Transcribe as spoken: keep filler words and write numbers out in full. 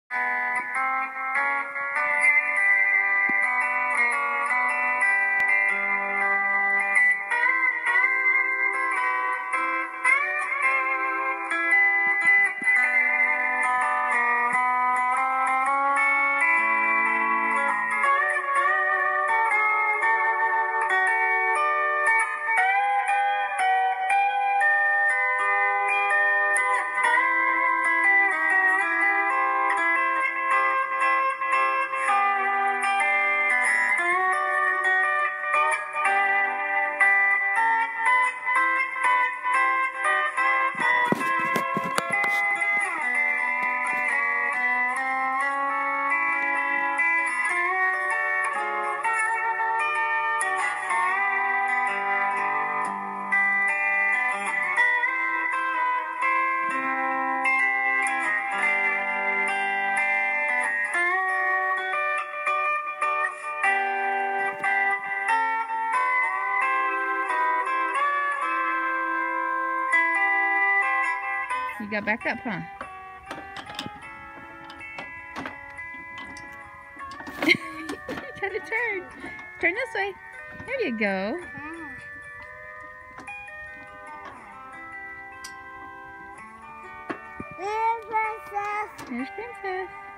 You got back up, huh? You gotta turn. Turn this way. There you go. There's Princess. There's Princess.